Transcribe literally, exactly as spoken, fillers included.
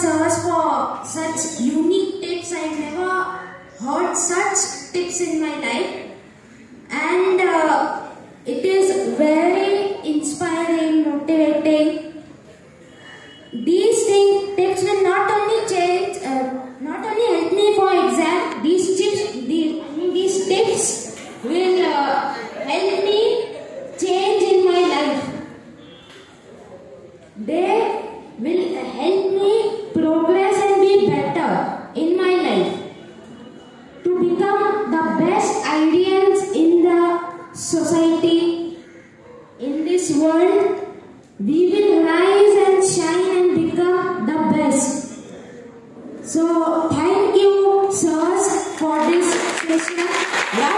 sirs for such unique tips. I've never heard such tips in my life, and uh, it is very inspiring, motivating. These things, tips will not only change, uh, not only help me for exam. These tips, these, I mean, these tips will uh, help me change in my life. They will help me progress and be better in my life, to become the best ideals in the society, in this world. We will rise and shine and become the best. So thank you, sirs, for this session.